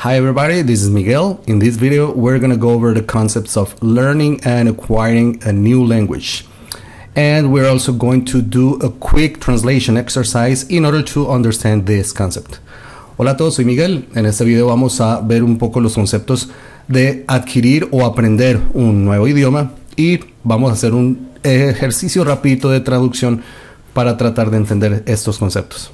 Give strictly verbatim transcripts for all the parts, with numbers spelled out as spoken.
Hi everybody, this is Miguel. In this video, we're gonna go over the concepts of learning and acquiring a new language. And we're also going to do a quick translation exercise in order to understand this concept. Hola a todos, soy Miguel. En este video vamos a ver un poco los conceptos de adquirir o aprender un nuevo idioma y vamos a hacer un ejercicio rapidito de traducción para tratar de entender estos conceptos.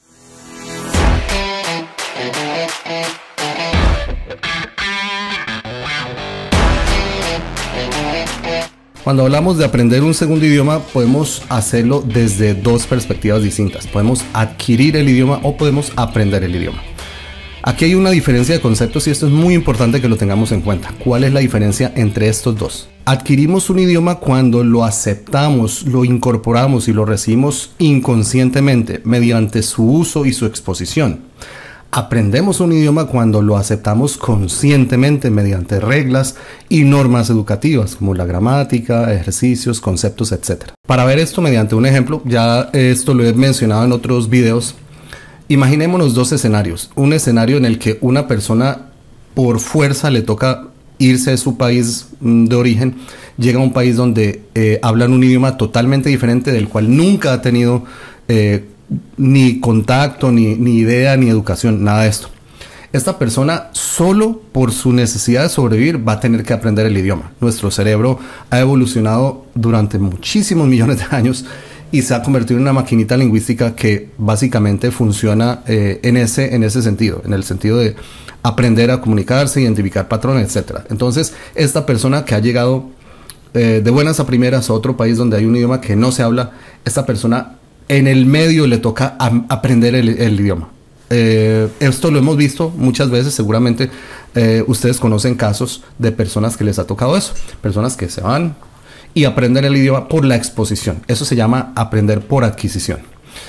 Cuando hablamos de aprender un segundo idioma, podemos hacerlo desde dos perspectivas distintas. Podemos adquirir el idioma o podemos aprender el idioma. Aquí hay una diferencia de conceptos y esto es muy importante que lo tengamos en cuenta. ¿Cuál es la diferencia entre estos dos? Adquirimos un idioma cuando lo aceptamos, lo incorporamos y lo recibimos inconscientemente mediante su uso y su exposición. Aprendemos un idioma cuando lo aceptamos conscientemente mediante reglas y normas educativas como la gramática, ejercicios, conceptos, etcétera. Para ver esto mediante un ejemplo, ya esto lo he mencionado en otros videos. Imaginémonos dos escenarios. Un escenario en el que una persona por fuerza le toca irse de su país de origen, llega a un país donde eh, hablan un idioma totalmente diferente del cual nunca ha tenido eh, ni contacto, ni, ni idea, ni educación, nada de esto. Esta persona solo por su necesidad de sobrevivir va a tener que aprender el idioma. Nuestro cerebro ha evolucionado durante muchísimos millones de años y se ha convertido en una maquinita lingüística que básicamente funciona eh, en, ese, en ese sentido, en el sentido de aprender a comunicarse, identificar patrones, etcétera. Entonces, esta persona que ha llegado eh, de buenas a primeras a otro país donde hay un idioma que no se habla, esta persona en el medio le toca a, aprender el, el idioma. Eh, esto lo hemos visto muchas veces, seguramente eh, ustedes conocen casos de personas que les ha tocado eso, personas que se van y aprenden el idioma por la exposición. Eso se llama aprender por adquisición.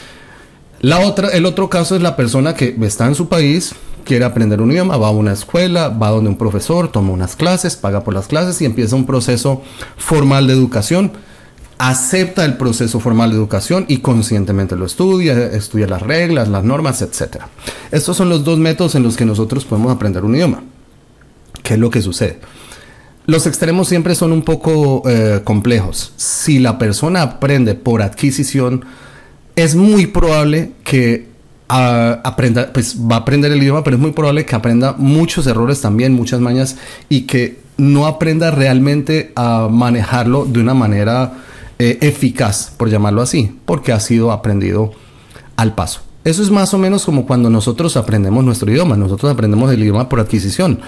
La otra, el otro caso es la persona que está en su país, quiere aprender un idioma, va a una escuela, va donde un profesor, toma unas clases, paga por las clases y empieza un proceso formal de educación. Acepta el proceso formal de educación y conscientemente lo estudia, estudia las reglas, las normas, etcétera. Estos son los dos métodos en los que nosotros podemos aprender un idioma. ¿Qué es lo que sucede? Los extremos siempre son un poco eh, complejos. Si la persona aprende por adquisición, es muy probable que uh, aprenda, pues va a aprender el idioma, pero es muy probable que aprenda muchos errores también, muchas mañas, y que no aprenda realmente a manejarlo de una manera Eh, eficaz, por llamarlo así, porque ha sido aprendido al paso. Eso es más o menos como cuando nosotros aprendemos nuestro idioma. Nosotros aprendemos el idioma por adquisición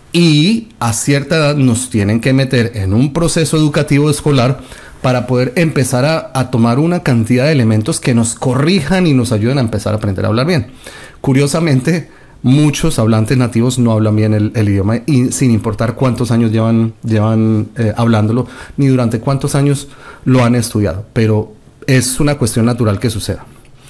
y a cierta edad nos tienen que meter en un proceso educativo escolar para poder empezar a, a tomar una cantidad de elementos que nos corrijan y nos ayuden a empezar a aprender a hablar bien. Curiosamente, muchos hablantes nativos no hablan bien el, el idioma y sin importar cuántos años llevan, llevan eh, hablándolo, ni durante cuántos años lo han estudiado, pero es una cuestión natural que suceda.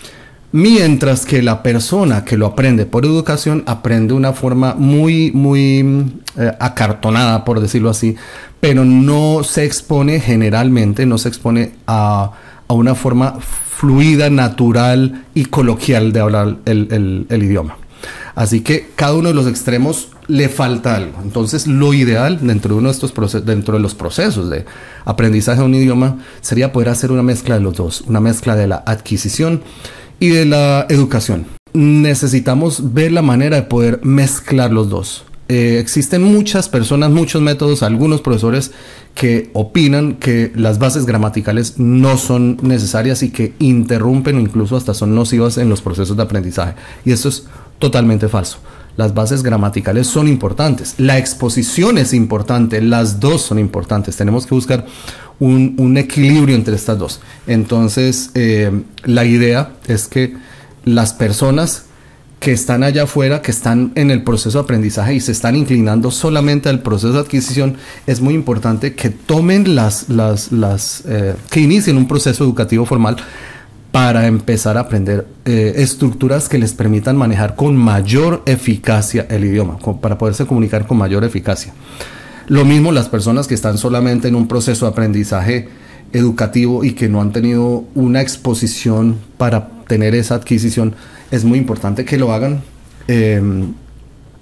Mientras que la persona que lo aprende por educación aprende de una forma muy, muy eh, acartonada, por decirlo así, pero no se expone generalmente, no se expone a, a una forma fluida, natural y coloquial de hablar el, el, el idioma. Así que cada uno de los extremos le falta algo. Entonces lo ideal dentro de, uno de, estos procesos, dentro de los procesos de aprendizaje de un idioma sería poder hacer una mezcla de los dos, una mezcla de la adquisición y de la educación. Necesitamos ver la manera de poder mezclar los dos. Eh, existen muchas personas, muchos métodos, algunos profesores que opinan que las bases gramaticales no son necesarias y que interrumpen o incluso hasta son nocivas en los procesos de aprendizaje. Y esto es totalmente falso. Las bases gramaticales son importantes, la exposición es importante, las dos son importantes. Tenemos que buscar un, un equilibrio entre estas dos. Entonces, eh, la idea es que las personas que están allá afuera, que están en el proceso de aprendizaje y se están inclinando solamente al proceso de adquisición, es muy importante que tomen las, las, las eh, que inicien un proceso educativo formal para empezar a aprender eh, estructuras que les permitan manejar con mayor eficacia el idioma, para poderse comunicar con mayor eficacia. Lo mismo las personas que están solamente en un proceso de aprendizaje educativo y que no han tenido una exposición para tener esa adquisición, es muy importante que lo hagan eh,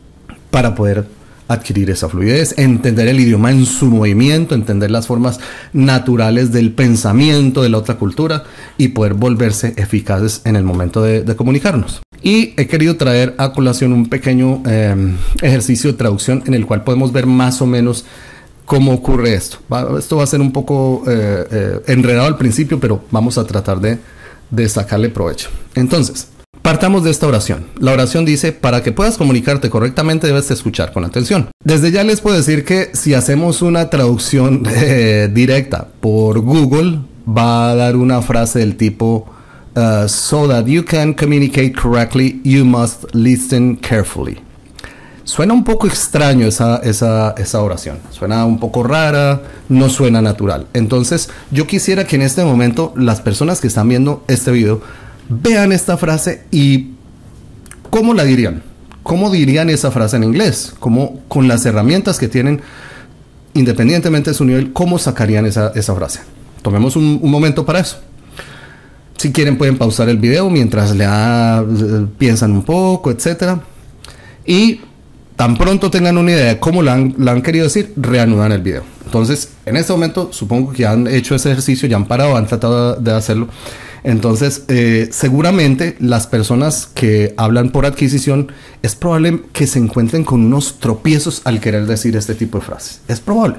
para poder adquirir esa fluidez, entender el idioma en su movimiento, entender las formas naturales del pensamiento de la otra cultura y poder volverse eficaces en el momento de, de comunicarnos. Y he querido traer a colación un pequeño eh, ejercicio de traducción en el cual podemos ver más o menos cómo ocurre esto. Va, esto va a ser un poco eh, eh, enredado al principio, pero vamos a tratar de, de sacarle provecho. Entonces, partamos de esta oración. La oración dice, para que puedas comunicarte correctamente debes escuchar con atención. Desde ya les puedo decir que si hacemos una traducción eh, directa por Google, va a dar una frase del tipo, uh, so that you can communicate correctly, you must listen carefully. Suena un poco extraño esa, esa, esa oración. Suena un poco rara, no suena natural. Entonces, yo quisiera que en este momento las personas que están viendo este video vean esta frase y ¿cómo la dirían? ¿Cómo dirían esa frase en inglés? ¿Cómo, con las herramientas que tienen, independientemente de su nivel, cómo sacarían esa, esa frase? Tomemos un, un momento para eso. Si quieren pueden pausar el video mientras le da, piensan un poco, etcétera. Y tan pronto tengan una idea de cómo la han, la han querido decir, reanudan el video. Entonces, en este momento, supongo que ya han hecho ese ejercicio, ya han parado, han tratado de hacerlo. Entonces, eh, seguramente las personas que hablan por adquisición, es probable que se encuentren con unos tropiezos al querer decir este tipo de frases. Es probable.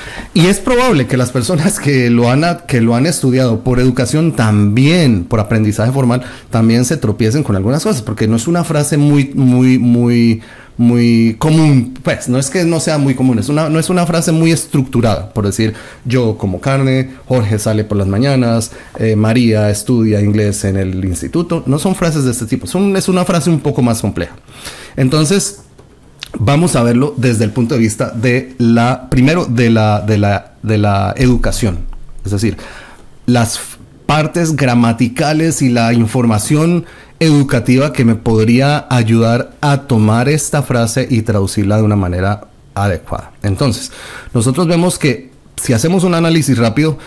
Y es probable que las personas que lo han, que lo han estudiado por educación también, por aprendizaje formal, también se tropiecen con algunas cosas, porque no es una frase muy, muy, muy... muy común, pues no es que no sea muy común, es una, no es una frase muy estructurada, por decir, yo como carne, Jorge sale por las mañanas, eh, María estudia inglés en el instituto. No son frases de este tipo, son, es una frase un poco más compleja. Entonces vamos a verlo desde el punto de vista de la, primero de la, de la, de la educación, es decir, las partes gramaticales y la información educativa que me podría ayudar a tomar esta frase y traducirla de una manera adecuada. Entonces, nosotros vemos que si hacemos un análisis rápido,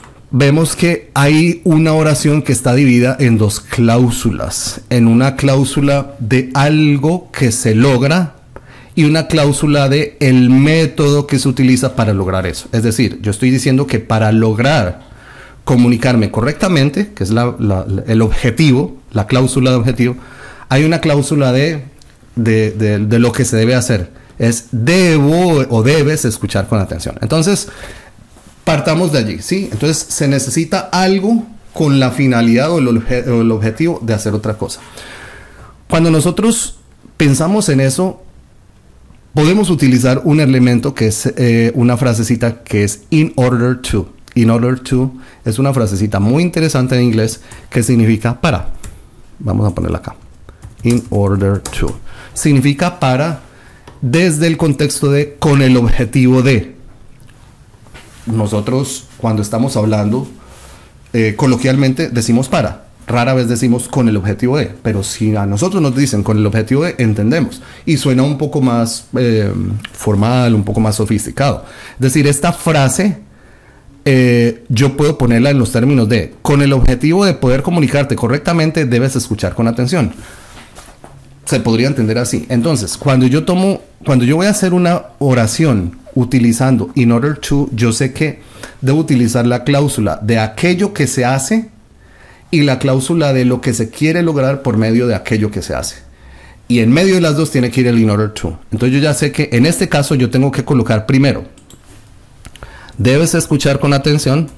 vemos que hay una oración que está dividida en dos cláusulas. En una cláusula de algo que se logra y una cláusula de el método que se utiliza para lograr eso. Es decir, yo estoy diciendo que para lograr comunicarme correctamente, que es la, la, el objetivo, la cláusula de objetivo, hay una cláusula de, de, de, de lo que se debe hacer. Es debo o debes escuchar con atención. Entonces, partamos de allí, ¿sí? Entonces, se necesita algo con la finalidad o el, obje, o el objetivo de hacer otra cosa. Cuando nosotros pensamos en eso, podemos utilizar un elemento que es eh, una frasecita que es in order to. In order to es una frasecita muy interesante en inglés que significa para. Vamos a ponerla acá. In order to. Significa para desde el contexto de con el objetivo de. Nosotros cuando estamos hablando eh, coloquialmente decimos para. Rara vez decimos con el objetivo de. Pero si a nosotros nos dicen con el objetivo de, entendemos. Y suena un poco más eh, formal, un poco más sofisticado. Es decir, esta frase... Eh, yo puedo ponerla en los términos de con el objetivo de poder comunicarte correctamente debes escuchar con atención. Se podría entender así. Entonces, cuando yo tomo, cuando yo voy a hacer una oración utilizando in order to, yo sé que debo utilizar la cláusula de aquello que se hace y la cláusula de lo que se quiere lograr por medio de aquello que se hace. Y en medio de las dos tiene que ir el in order to. Entonces yo ya sé que en este caso yo tengo que colocar primero debes escuchar con atención.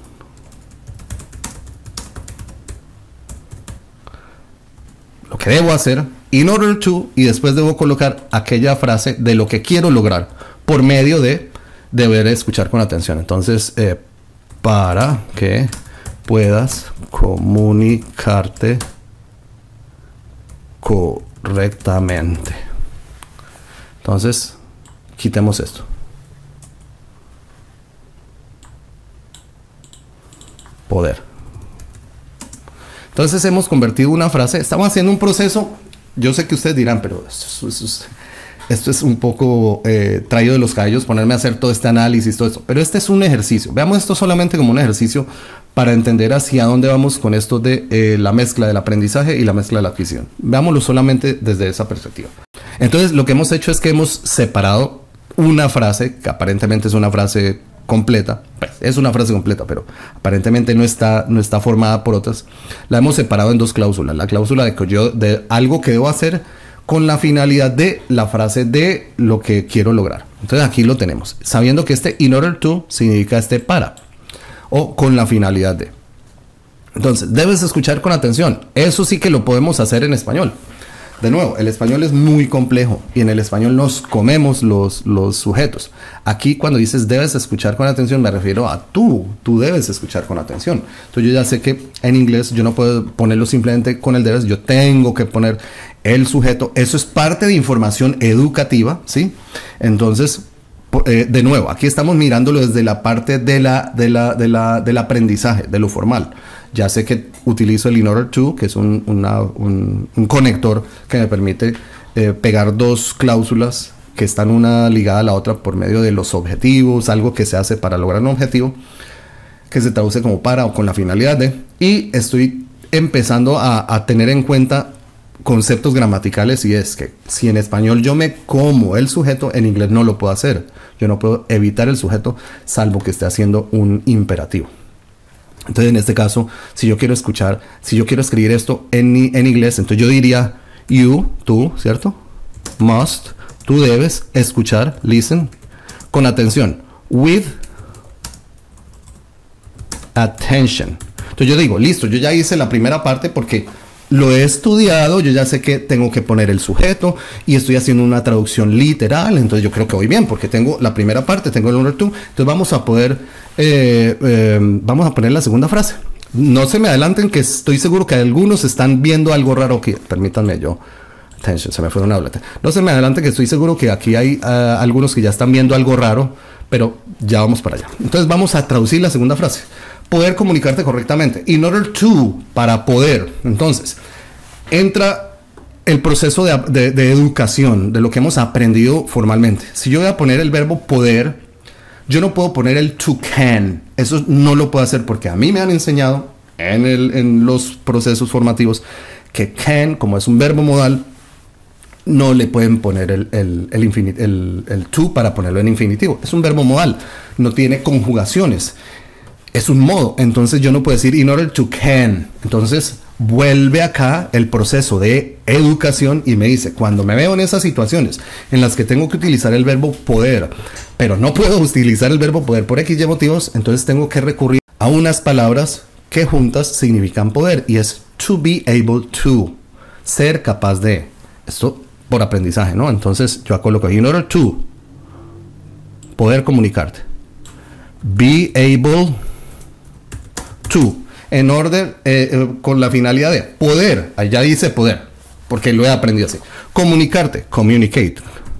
Lo que debo hacer, in order to, y después debo colocar aquella frase de lo que quiero lograr por medio de deber escuchar con atención. Entonces, eh, para que puedas comunicarte correctamente. Entonces, quitemos esto. Poder. Entonces hemos convertido una frase, estamos haciendo un proceso, yo sé que ustedes dirán, pero esto, esto, esto, esto es un poco eh, traído de los cabellos, ponerme a hacer todo este análisis, todo esto, pero este es un ejercicio, veamos esto solamente como un ejercicio para entender hacia dónde vamos con esto de eh, la mezcla del aprendizaje y la mezcla de la adquisición. Veámoslo solamente desde esa perspectiva. Entonces lo que hemos hecho es que hemos separado una frase, que aparentemente es una frase completa, pues, es una frase completa, pero aparentemente no está, no está formada por otras. La hemos separado en dos cláusulas. La cláusula de que yo, de algo que debo hacer con la finalidad de la frase de lo que quiero lograr. Entonces aquí lo tenemos, sabiendo que este in order to significa este para, o con la finalidad de. Entonces, debes escuchar con atención. Eso sí que lo podemos hacer en español. De nuevo, el español es muy complejo y en el español nos comemos los, los sujetos. Aquí cuando dices debes escuchar con atención, me refiero a tú. Tú debes escuchar con atención. Entonces yo ya sé que en inglés yo no puedo ponerlo simplemente con el debes. Yo tengo que poner el sujeto. Eso es parte de información educativa, ¿sí? Entonces, eh, de nuevo, aquí estamos mirándolo desde la parte de la, de la, de la, del aprendizaje, de lo formal. Ya sé que utilizo el in order to, que es un, una, un, un conector que me permite eh, pegar dos cláusulas que están una ligada a la otra por medio de los objetivos, algo que se hace para lograr un objetivo, que se traduce como para o con la finalidad de. Y estoy empezando a, a tener en cuenta conceptos gramaticales, y es que si en español yo me como el sujeto, en inglés no lo puedo hacer. Yo no puedo evitar el sujeto salvo que esté haciendo un imperativo. Entonces, en este caso, si yo quiero escuchar, si yo quiero escribir esto en, en inglés, entonces yo diría you, tú, ¿cierto? Must, tú debes escuchar, listen, con atención, with attention. Entonces yo digo, listo, yo ya hice la primera parte porque lo he estudiado, yo ya sé que tengo que poner el sujeto y estoy haciendo una traducción literal, entonces yo creo que voy bien porque tengo la primera parte, tengo el order to, entonces vamos a poder, eh, eh, vamos a poner la segunda frase. No se me adelanten, que estoy seguro que algunos están viendo algo raro aquí, permítanme yo, attention, se me fue una hablata. No se me adelanten, que estoy seguro que aquí hay uh, algunos que ya están viendo algo raro, pero ya vamos para allá. Entonces vamos a traducir la segunda frase. Poder comunicarte correctamente. In order to, para poder. Entonces, entra el proceso de, de, de educación, de lo que hemos aprendido formalmente. Si yo voy a poner el verbo poder, yo no puedo poner el to can. Eso no lo puedo hacer porque a mí me han enseñado en, el, en los procesos formativos que can, como es un verbo modal, no le pueden poner el, el, el, infinit, el, el to para ponerlo en infinitivo. Es un verbo modal, no tiene conjugaciones. Es un modo, entonces yo no puedo decir in order to can. Entonces vuelve acá el proceso de educación y me dice, cuando me veo en esas situaciones en las que tengo que utilizar el verbo poder, pero no puedo utilizar el verbo poder por X y motivos, entonces tengo que recurrir a unas palabras que juntas significan poder, y es to be able to, ser capaz de. Esto por aprendizaje, ¿no? Entonces yo coloco in order to, poder comunicarte. Be able to, en orden, eh, eh, con la finalidad de poder, allá dice poder, porque lo he aprendido así. Comunicarte, communicate.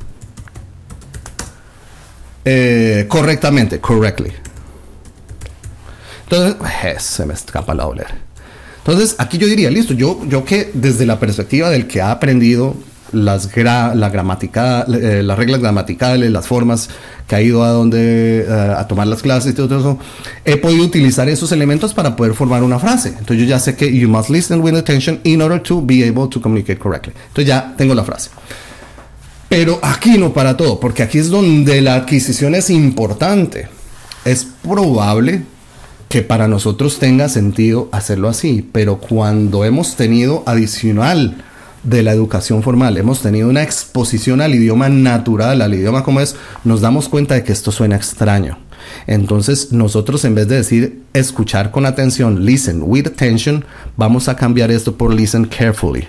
Eh, correctamente, correctly. Entonces, eh, se me escapa la doler. Entonces, aquí yo diría, listo, yo, yo que desde la perspectiva del que ha aprendido las, gra, la gramática, eh, las reglas gramaticales, las formas, que ha ido a donde uh, a tomar las clases y todo eso, he podido utilizar esos elementos para poder formar una frase. Entonces yo ya sé que you must listen with attention in order to be able to communicate correctly. Entonces ya tengo la frase. Pero aquí no para todo, porque aquí es donde la adquisición es importante. Es probable que para nosotros tenga sentido hacerlo así, pero cuando hemos tenido adicional de la educación formal, hemos tenido una exposición al idioma natural, al idioma como es, nos damos cuenta de que esto suena extraño. Entonces nosotros, en vez de decir escuchar con atención, listen with attention, vamos a cambiar esto por listen carefully.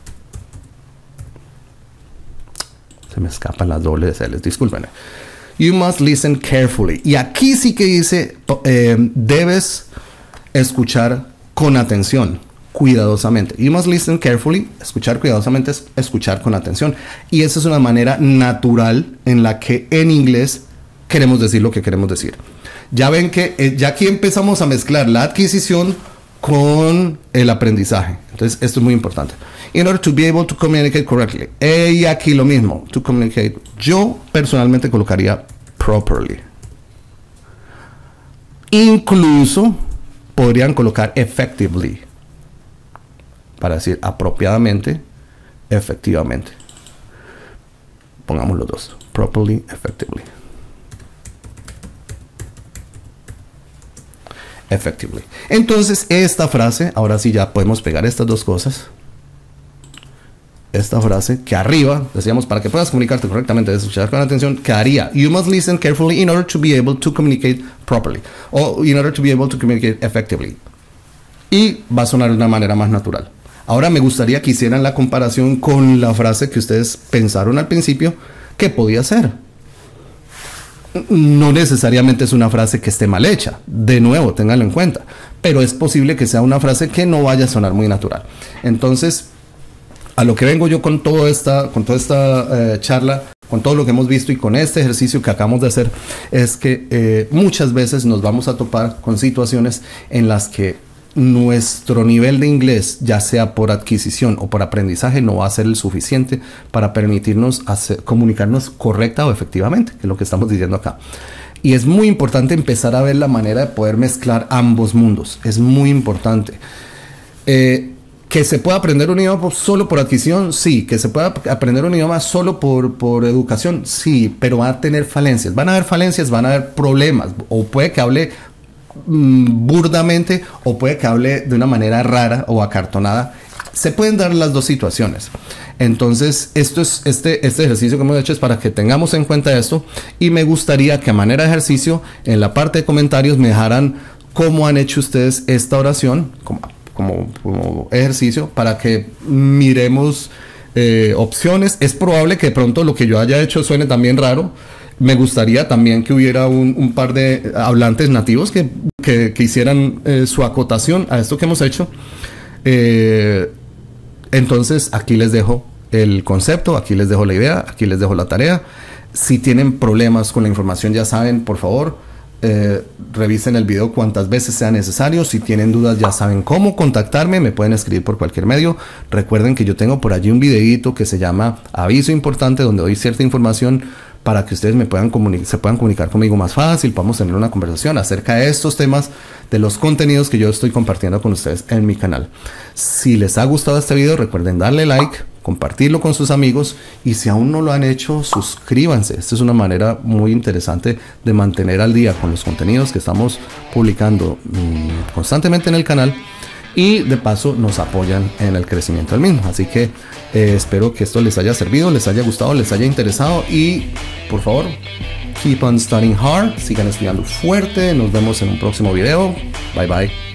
Se me escapan las dobles L's, discúlpenme. You must listen carefully. Y aquí sí que dice, eh, debes escuchar con atención, cuidadosamente. You must listen carefully. Escuchar cuidadosamente es escuchar con atención. Y esa es una manera natural en la que en inglés queremos decir lo que queremos decir. Ya ven que eh, ya aquí empezamos a mezclar la adquisición con el aprendizaje. Entonces esto es muy importante. In order to be able to communicate correctly. Y aquí lo mismo. To communicate. Yo personalmente colocaría properly. Incluso podrían colocar effectively, para decir apropiadamente, efectivamente. pongamos los dos, properly, effectively. Effectively. Entonces esta frase, ahora sí ya podemos pegar estas dos cosas. Esta frase que arriba decíamos, para que puedas comunicarte correctamente, escuchar con atención, que haría: you must listen carefully in order to be able to communicate properly, o in order to be able to communicate effectively. Y va a sonar de una manera más natural. Ahora me gustaría que hicieran la comparación con la frase que ustedes pensaron al principio que podía ser. No necesariamente es una frase que esté mal hecha, de nuevo, ténganlo en cuenta, pero es posible que sea una frase que no vaya a sonar muy natural. Entonces, a lo que vengo yo con toda esta, con toda esta eh, charla, con todo lo que hemos visto y con este ejercicio que acabamos de hacer, es que eh, muchas veces nos vamos a topar con situaciones en las que nuestro nivel de inglés, ya sea por adquisición o por aprendizaje, no va a ser el suficiente para permitirnos hacer, comunicarnos correcta o efectivamente, que es lo que estamos diciendo acá. Y es muy importante empezar a ver la manera de poder mezclar ambos mundos. Es muy importante. Eh, que se pueda aprender un idioma solo por adquisición, sí. Que se pueda aprender un idioma solo por, por educación, sí. Pero va a tener falencias. Van a haber falencias, van a haber problemas. O puede que hable burdamente o puede que hable de una manera rara o acartonada. Se pueden dar las dos situaciones. Entonces esto es, este, este ejercicio que hemos hecho es para que tengamos en cuenta esto, y me gustaría que a manera de ejercicio en la parte de comentarios me dejaran cómo han hecho ustedes esta oración como, como, como ejercicio, para que miremos eh, opciones. Es probable que de pronto lo que yo haya hecho suene también raro. Me gustaría también que hubiera un, un par de hablantes nativos que, que, que hicieran eh, su acotación a esto que hemos hecho. Eh, entonces aquí les dejo el concepto, aquí les dejo la idea, aquí les dejo la tarea. Si tienen problemas con la información, ya saben, por favor, eh, revisen el video cuantas veces sea necesario. Si tienen dudas, ya saben cómo contactarme, me pueden escribir por cualquier medio. Recuerden que yo tengo por allí un videito que se llama Aviso Importante, donde doy cierta información para que ustedes me puedan se puedan comunicar conmigo más fácil, podamos tener una conversación acerca de estos temas, de los contenidos que yo estoy compartiendo con ustedes en mi canal. Si les ha gustado este video, recuerden darle like, compartirlo con sus amigos, y si aún no lo han hecho, suscríbanse. Esta es una manera muy interesante de mantener al día con los contenidos que estamos publicando mmm, constantemente en el canal, y de paso nos apoyan en el crecimiento del mismo. Así que eh, espero que esto les haya servido, les haya gustado, les haya interesado, y por favor, keep on studying hard, sigan estudiando fuerte. Nos vemos en un próximo video. Bye bye.